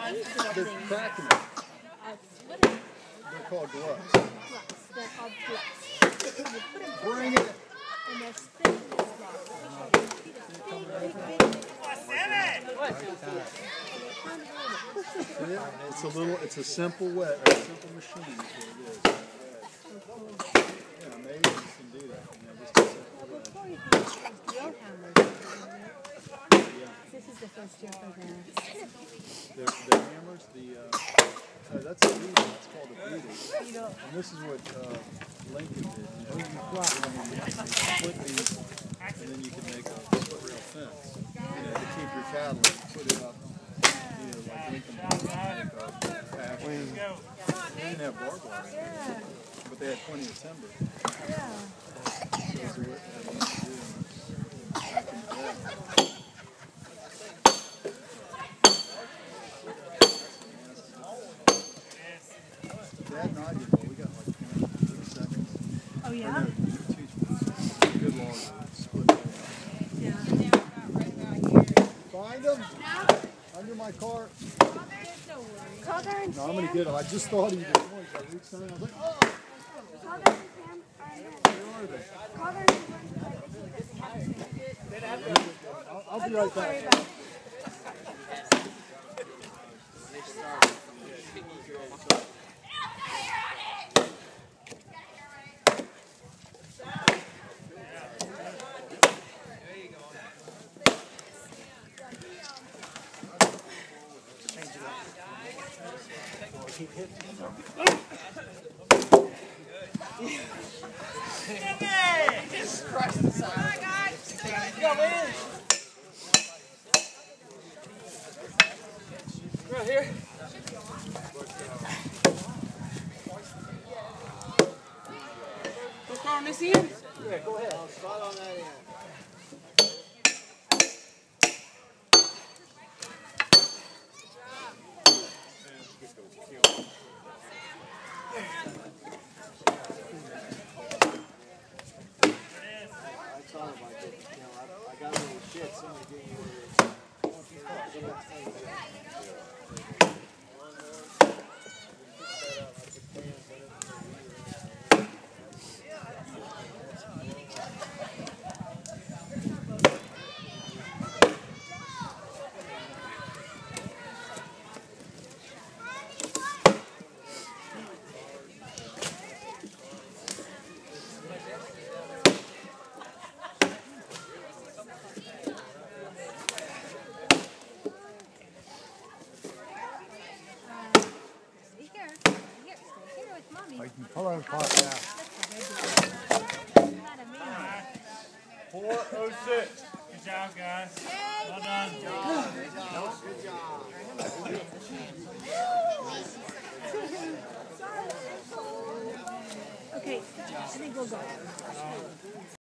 They're cracking them. They're called gloves. They're called gloves. Bring it. And they're spinning this It's a simple wet, or a simple machine is what it is. Yeah, maybe you can do that. Just a simple wet. This is the first year for that. The hammers, that's a beetle. That's called a beetle. And this is what Lincoln did. You split these, and then you can make a split rail fence. To keep your cattle, you put it up, like Lincoln did. They didn't have barbed wire, but they had plenty of timber. Shows you what they used to do back in the day. Dad nodded, but we got like 20 seconds. Oh, yeah? No, good long split. Yeah. Find them under my cart. Call her and No, I'm going to get them. I just thought of you this morning. I reached down and I was like, oh! Call her and Sam. Where are they? Call her and I'll be right back. Keep hitting. Jesus Christ, the sign. Come on, guys. Come in. Right here. Go on this end? Yeah, go ahead. I'll start on that end. I got a little shit. Somebody gave me one of I can pull out pop now. 4:06. Good job, guys. Well done. Good job. Okay, I think we'll go.